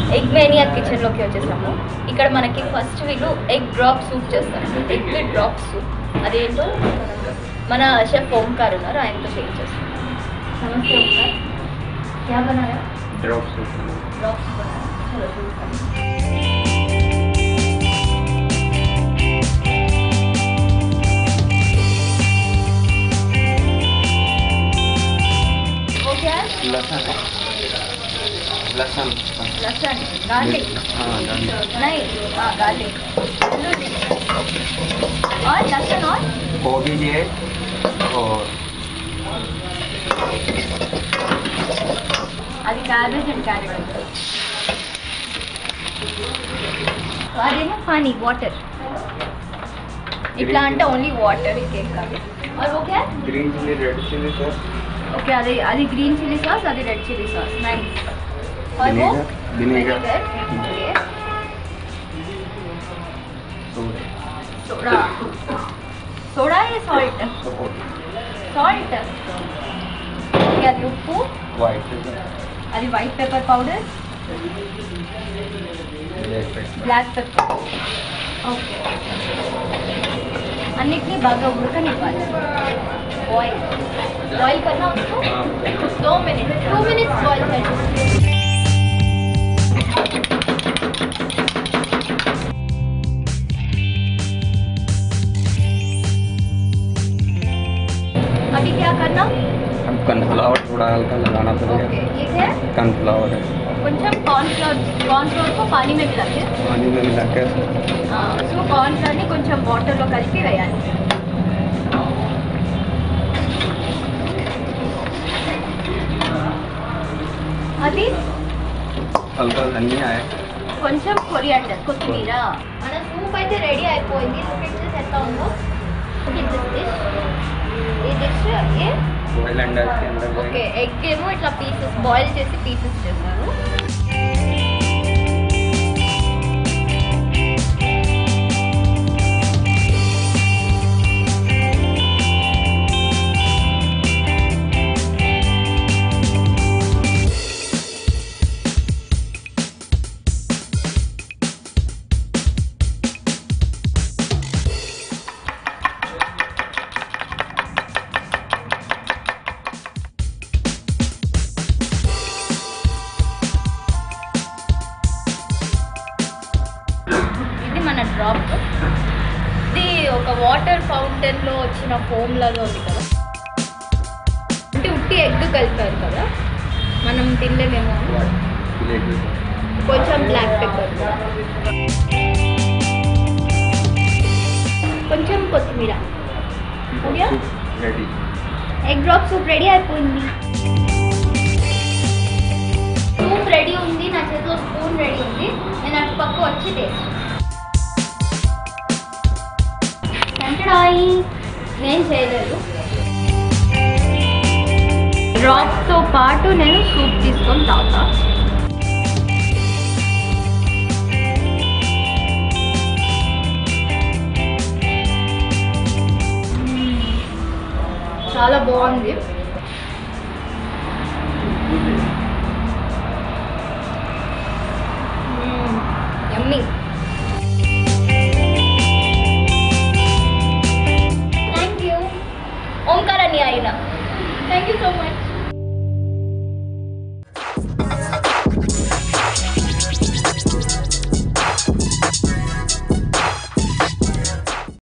Egg maniac కిచెన్లోకి వచ్చేసాము. ఇక్కడ మనకి ఫస్ట్ వీళ్ళు ఎగ్ డ్రాప్ సూప్ చేస్తారు. ఎగ్ డ్రాప్ సూప్ అదేంటో మన షెఫ్ ఓంకార్ ఉన్నారు, ఆయనతో షేర్ చేస్తాం. నమస్తే ఓంకార్, क्या बनाया? ड्रॉप सूप बनाया. चलो शुरू करते हैं. वो क्या है? लहसुन लहसुन लहसुन गार्लिक. हाँ गार्लिक नहीं, हाँ गार्लिक और लहसुन और गोभी है और అది క్యాబేజ్ అండ్ క్యారెట్. అదేమో పానీ వాటర్. ఇట్లా అంటే ఓన్లీ వాటర్, ఇంకేం కాదు. और वो क्या है? Green chilli red chilli sauce. Okay, అది గ్రీన్ చిల్లీ సాస్, అది రెడ్ చిల్లీ సాస్. నైస్. और वो विनेगर सोडा. सोडा या सॉल्ट? सॉल्ट. ఓకే, అది ఉప్పు. वाइट అది white pepper powder, black pepper. Okay, అన్నిటినీ బాగా ఉడకనివ్వాలి. బాయిల్ బాయిల్ करना उसको 2 मिनट బాయిల్ करना. अभी क्या करना? अब कॉर्नफ्लावर थोड़ा हल्का लगाना पड़ेगा. ओके, ये क्या है? कॉर्नफ्लावर है. కొంచెం కార్న్ఫ్లోర్ को पानी में मिला के पानी में मिला के उसको కార్న్ఫ్లోర్ని కొంచెం వాటర్లో కలిపి వేయాలి. అది हल्का धनिया है, కొంచెం కొరియాండర్, కొత్తిమీర. మన సూప్ అయితే రెడీ అయిపోయింది. లుక్ ఎంత ఉందో. ఈ డిష్ ఏ बॉयल अंडा के अंदर ఓకే, ఎగ్ ఏమో ఇట్లా పీసెస్ బాయిల్ చేసి పీసెస్ చేస్తారు. మన డ్రాప్ ఇది ఒక వాటర్ ఫౌంటైన్లో వచ్చిన ఫోమ్ లాగా ఉంది కదా. అంటే ఉట్టి ఎగ్ కలిపారు కదా, మనం తినలేమేమో. కొంచెం బ్లాక్ పెప్పర్, కొంచెం కొత్తిమీర. Ready. Egg drop soup ready అయిపోయింది. సూప్ రెడీ ఉంది, నా చేతిలో స్పూన్ రెడీ ఉంది. నేను అటు పక్క వచ్చి టేస్ట్. నేను చేయలేదు. డ్రాప్స్తో పాటు నేను సూప్ తీసుకొని తాగుతా. చాలా బాగుంది. యమ్మీ. ఓంకార్ అని ఆయన. Thank you so much.